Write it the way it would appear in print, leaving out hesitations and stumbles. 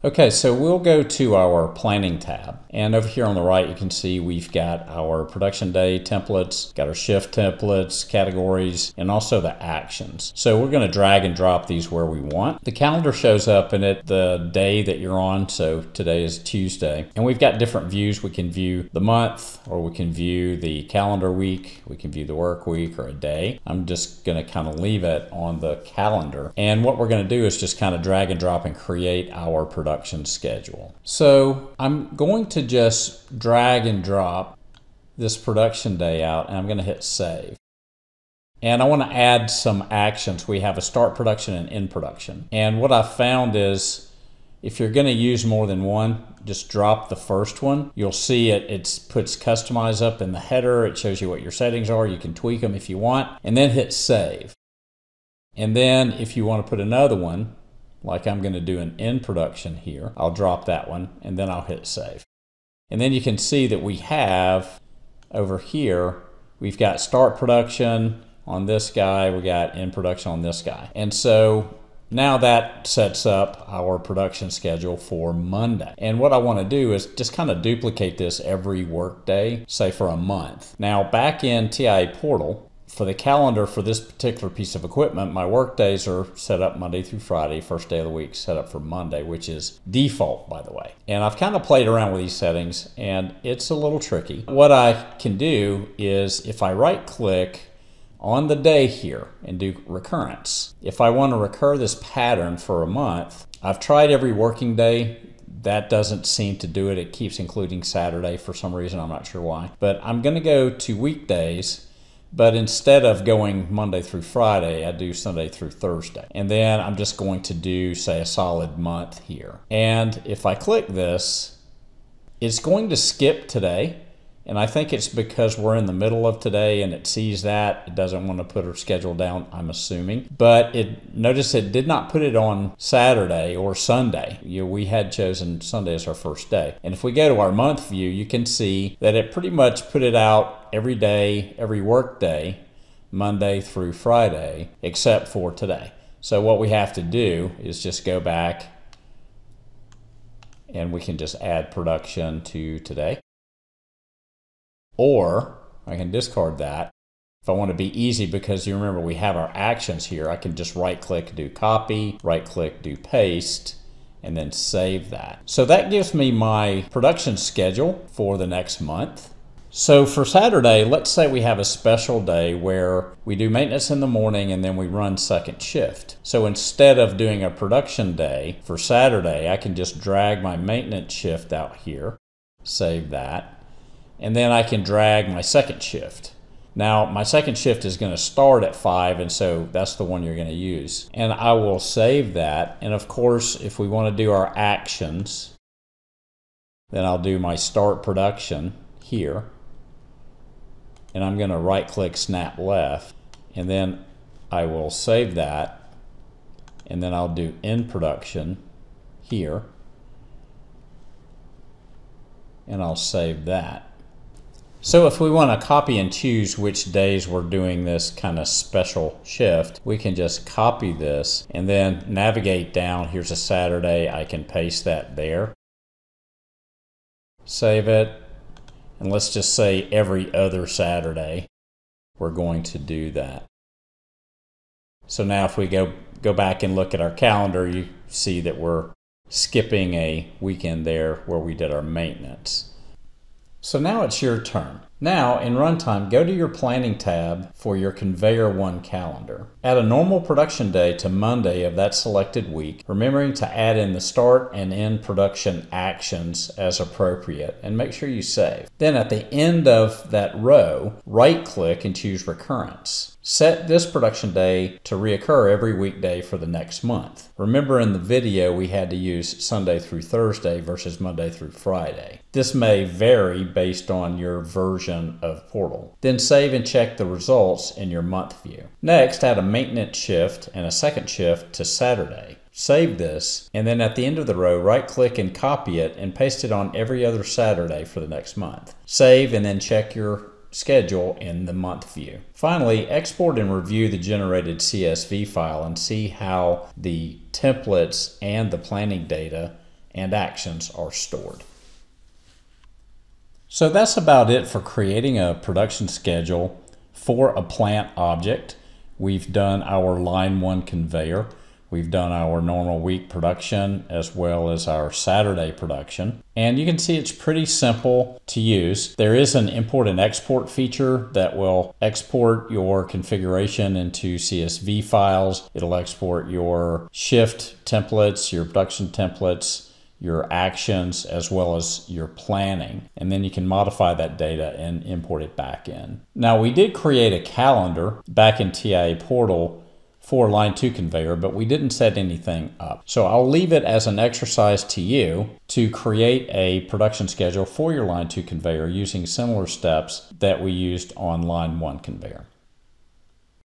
Okay, so we'll go to our planning tab, and over here on the right you can see we've got our production day templates, got our shift templates, categories, and also the actions. So we're going to drag and drop these where we want. The calendar shows up in it the day that you're on, so today is Tuesday, and we've got different views. We can view the month, or we can view the calendar week, we can view the work week or a day. I'm just going to kind of leave it on the calendar, and what we're going to do is just kind of drag and drop and create our production schedule. So I'm going to just drag and drop this production day out, and I'm going to hit save. And I want to add some actions. We have a start production and end production. And what I found is if you're going to use more than one, just drop the first one. You'll see it puts customize up in the header. It shows you what your settings are. You can tweak them if you want, and then hit save. And then if you want to put another one, like I'm going to do an end production here, I'll drop that one and then I'll hit save. And then you can see that we have over here, we've got start production on this guy, we got end production on this guy. And so now that sets up our production schedule for Monday. And what I want to do is just kind of duplicate this every work day, say for a month. Now back in TIA Portal, for the calendar for this particular piece of equipment, my work days are set up Monday through Friday. First day of the week set up for Monday, which is default, by the way. And I've kind of played around with these settings, and it's a little tricky. What I can do is if I right click on the day here and do recurrence, if I want to recur this pattern for a month, I've tried every working day. That doesn't seem to do it. It keeps including Saturday for some reason. I'm not sure why. But I'm going to go to weekdays. But instead of going Monday through Friday, I do Sunday through Thursday. And then I'm just going to do, say, a solid month here. And if I click this, it's going to skip today. And I think it's because we're in the middle of today and it sees that. It doesn't want to put our schedule down, I'm assuming. But notice it did not put it on Saturday or Sunday. We had chosen Sunday as our first day. And if we go to our month view, you can see that it pretty much put it out every day, every work day, Monday through Friday, except for today. So what we have to do is just go back and we can just add production to today. Or I can discard that. If I want to be easy, because you remember we have our actions here, I can just right click, do copy, right click, do paste, and then save that. So that gives me my production schedule for the next month. So for Saturday, let's say we have a special day where we do maintenance in the morning and then we run second shift. So instead of doing a production day for Saturday, I can just drag my maintenance shift out here, save that. And then I can drag my second shift. Now my second shift is going to start at 5, and so that's the one you're going to use. And I will save that. And of course, if we want to do our actions, then I'll do my start production here. And I'm going to right click snap left. And then I will save that. And then I'll do end production here. And I'll save that. So if we want to copy and choose which days we're doing this kind of special shift, we can just copy this and then navigate down. Here's a Saturday. I can paste that there. Save it. And let's just say every other Saturday we're going to do that. So now if we go back and look at our calendar, you see that we're skipping a weekend there where we did our maintenance. So now it's your turn. Now in Runtime, go to your Planning tab for your Conveyor 1 calendar. Add a normal production day to Monday of that selected week, remembering to add in the start and end production actions as appropriate, and make sure you save. Then at the end of that row, right-click and choose Recurrence. Set this production day to reoccur every weekday for the next month. Remember in the video we had to use Sunday through Thursday versus Monday through Friday. This may vary based on your version of Portal. Then save and check the results in your month view. Next, add a maintenance shift and a second shift to Saturday. Save this, and then at the end of the row, right-click and copy it and paste it on every other Saturday for the next month. Save and then check your schedule in the month view. Finally, export and review the generated CSV file and see how the templates and the planning data and actions are stored. So that's about it for creating a production schedule for a plant object. We've done our line 1 conveyor. We've done our normal week production as well as our Saturday production. And you can see it's pretty simple to use. There is an import and export feature that will export your configuration into CSV files. It'll export your shift templates, your production templates, your actions, as well as your planning. And then you can modify that data and import it back in. Now, we did create a calendar back in TIA Portal for line 2 conveyor, but we didn't set anything up. So I'll leave it as an exercise to you to create a production schedule for your line 2 conveyor using similar steps that we used on line 1 conveyor.